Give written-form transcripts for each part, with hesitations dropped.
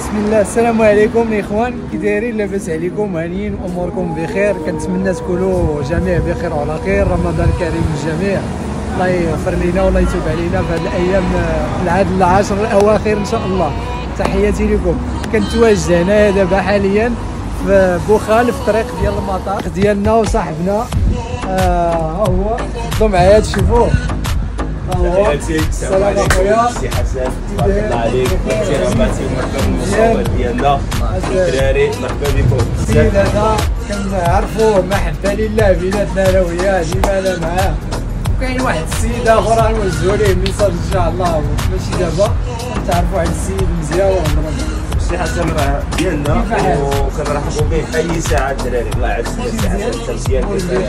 بسم الله. السلام عليكم الاخوان، كي دايرين؟ لاباس عليكم؟ هانيين؟ اموركم بخير؟ كنتمنى تكونوا جميع بخير وعلى خير. رمضان كريم للجميع، الله يغفر لنا والله يتوب علينا في هذه الايام العاد العشر الاواخر ان شاء الله. تحياتي لكم. كنتواجد هنا دابا حاليا في بوخال في الطريق ديال المطار ديالنا وصاحبنا هو ضو معايا تشوفوه. السلام عليكم سي حسن، تبارك الله عليك. سي رماتي مرحبا بالمصور ديالنا الدراري، مرحبا بكم. السيد هذا كنعرفوه محبه لله بيناتنا انا وياه، ديما انا معاه. وكاين واحد السيد اخر غنوجهوا ليه ميساج ان شاء الله، ماشي دابا، كنتعرفوا على السيد مزيان وعمرنا. سي حسن راه ديالنا وكنرحبوا به في اي ساعه الدراري. الله يعزك سي حسن، انت مزيان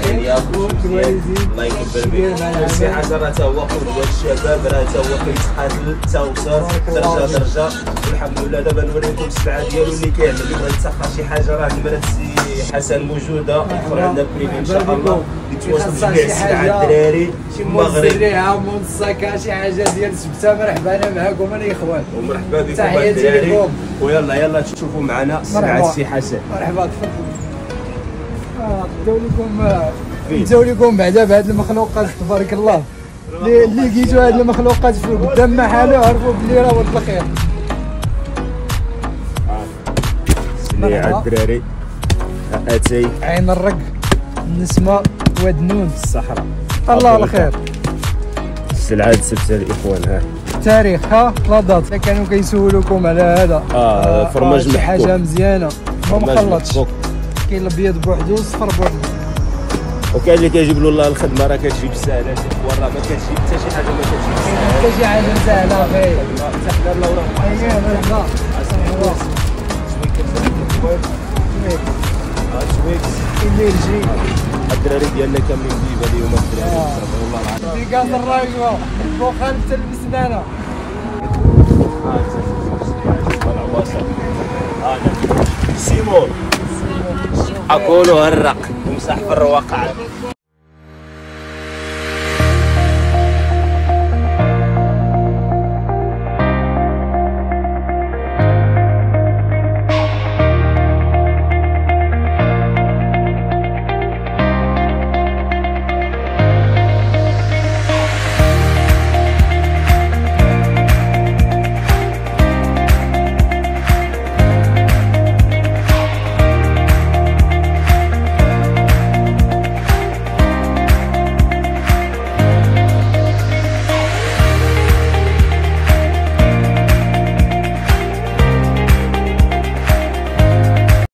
الله يكبر بك. سي حسن راه تا هو قدوه الشباب، راه تا هو كيتقاتل تا وصل درجه درجه، والحمد لله دابا نوريكم السبعه ديالو اللي كيعمل. اللي بغى يتسخر شي حاجه راه نمره سي حسن موجوده، يدخل عندنا بريفي ان شاء الله يتواصل جميع السبعه الدراري. شي مزريعه منسكه شي حاجه ديال سبته، مرحبا انا معاكم انا اخوان، ومرحبا بكم الدراري. ويلا تشوفوا معنا سمعة سي حسن. مرحبا تفضلوا. نبداو لكم بعدا بهاد المخلوقات تبارك الله اللي لقيتوا هاد المخلوقات في قدام محالو، عرفوا بلي راه ولد الخير. سميعة الدراري، اتاي عين الرق، النسمه، ودنون، الصحراء، الله الخير. السلعة سبتها الاخوان. ها التاريخ، ها لا دات. كانوا كيسولوكم على هذا فرماج محكوك، حاجه مزيانه ما مخلطش. كاين الابيض بوحدو والصفر بوحدو، وكاين اللي كيجيب له الله الخدمه راه كتجي بسهله. ورا ما كتجي حتى شي حاجه، ما كتجي بسهله، حتى شي حاجه سهله غير تحضر له وراه. اييه مرحبا. انرجي الدراري ديالنا كاملين ديما اليوم الدراري والله العظيم. في كاس الراجوه بوخال حتى البسنانه. سيمون اقولوا هرق ومسح في الرواقع.